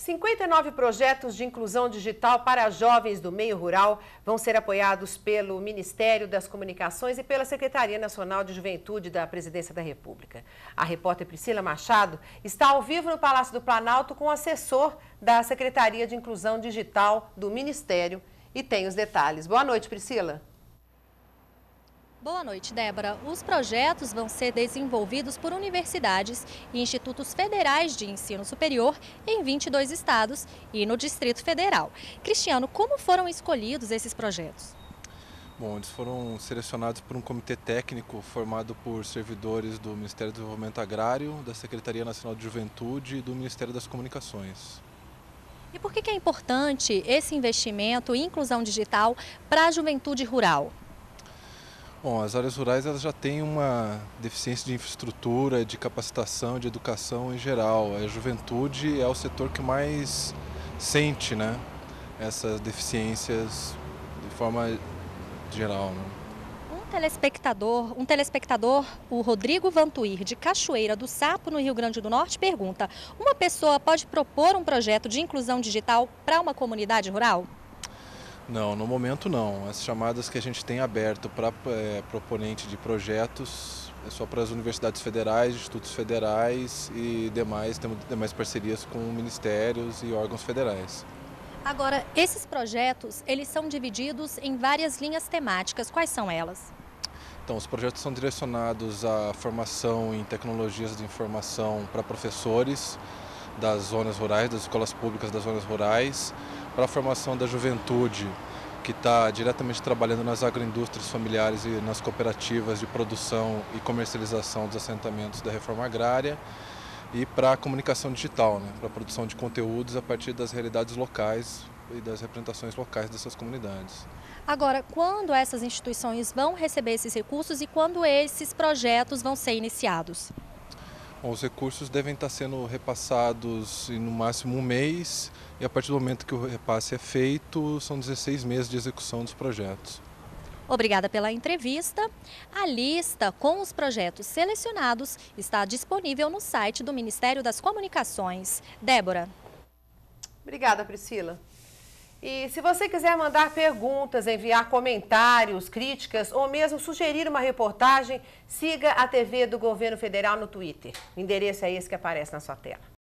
59 projetos de inclusão digital para jovens do meio rural vão ser apoiados pelo Ministério das Comunicações e pela Secretaria Nacional de Juventude da Presidência da República. A repórter Priscila Machado está ao vivo no Palácio do Planalto com o assessor da Secretaria de Inclusão Digital do Ministério e tem os detalhes. Boa noite, Priscila. Boa noite, Débora. Os projetos vão ser desenvolvidos por universidades e institutos federais de ensino superior em 22 estados e no Distrito Federal. Cristiano, como foram escolhidos esses projetos? Bom, eles foram selecionados por um comitê técnico formado por servidores do Ministério do Desenvolvimento Agrário, da Secretaria Nacional de Juventude e do Ministério das Comunicações. E por que é importante esse investimento em inclusão digital para a juventude rural? Bom, as áreas rurais elas já têm uma deficiência de infraestrutura, de capacitação, de educação em geral. A juventude é o setor que mais sente, né, essas deficiências de forma geral, né? Um telespectador, o Rodrigo Vantuir, de Cachoeira do Sapo, no Rio Grande do Norte, pergunta: uma pessoa pode propor um projeto de inclusão digital para uma comunidade rural? Não, no momento não. As chamadas que a gente tem aberto para proponente de projetos é só para as universidades federais, institutos federais e temos demais parcerias com ministérios e órgãos federais. Agora, esses projetos, eles são divididos em várias linhas temáticas. Quais são elas? Então, os projetos são direcionados à formação em tecnologias de informação para professores das zonas rurais, das escolas públicas das zonas rurais, para a formação da juventude, que está diretamente trabalhando nas agroindústrias familiares e nas cooperativas de produção e comercialização dos assentamentos da reforma agrária, e para a comunicação digital, né, para a produção de conteúdos a partir das realidades locais e das representações locais dessas comunidades. Agora, quando essas instituições vão receber esses recursos e quando esses projetos vão ser iniciados? Bom, os recursos devem estar sendo repassados em no máximo um mês e a partir do momento que o repasse é feito, são 16 meses de execução dos projetos. Obrigada pela entrevista. A lista com os projetos selecionados está disponível no site do Ministério das Comunicações. Débora. Obrigada, Priscila. E se você quiser mandar perguntas, enviar comentários, críticas ou mesmo sugerir uma reportagem, siga a TV do Governo Federal no Twitter. O endereço é esse que aparece na sua tela.